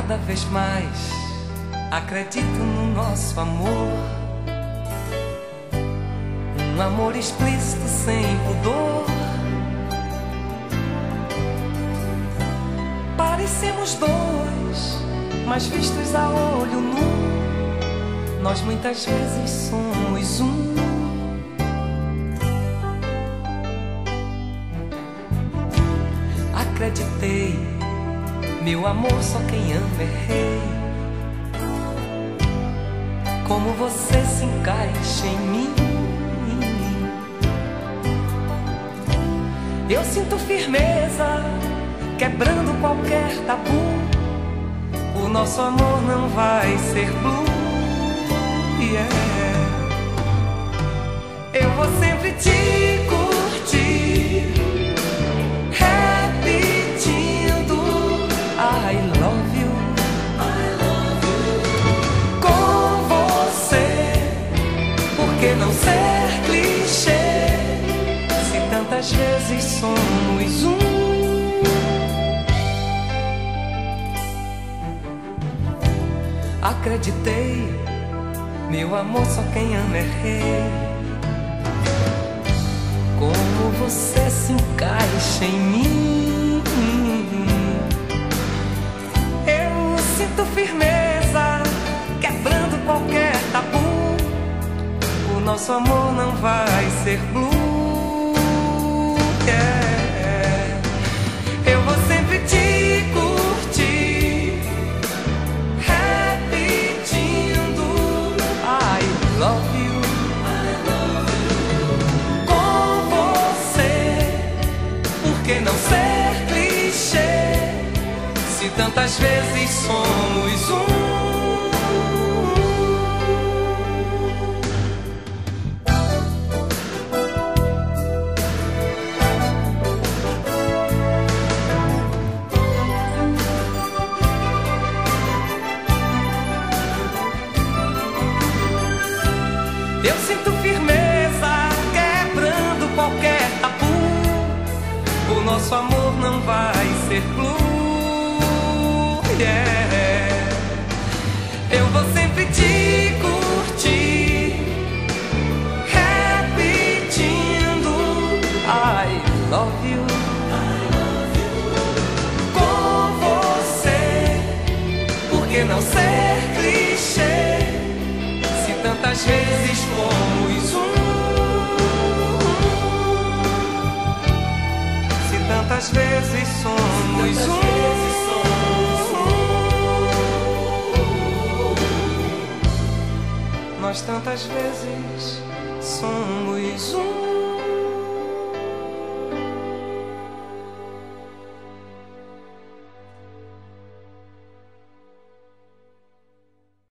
Cada vez mais acredito no nosso amor, um amor explícito sem pudor. Parecemos dois, mas vistos a olho nu, nós muitas vezes somos um. Acreditei, meu amor, só quem ama é rei. Como você se encaixa em mim, eu sinto firmeza, quebrando qualquer tabu. O nosso amor não vai ser blue, yeah. Eu vou sempre te curtir, repetindo I love you, I love you. Com você, por que não ser clichê, se tantas vezes somos um? Acreditei, meu amor, só quem ama é rei. Como você se encaixa em mim, eu sinto firmeza, quebrando qualquer tabu. O nosso amor não vai ser blue, yeah. Eu vou sempre te curtir, repetindo I love you, I love you. Com você, por que não ser clichê, se tantas vezes somos um? Eu sinto firmeza, quebrando qualquer tabu. O nosso amor não vai ser blue, yeah. Eu vou sempre te curtir, repetindo I love you, I love you. Com você, por que não ser clichê, se tantas vezes fomos um? Se tantas vezes somos um? Nós tantas vezes somos um.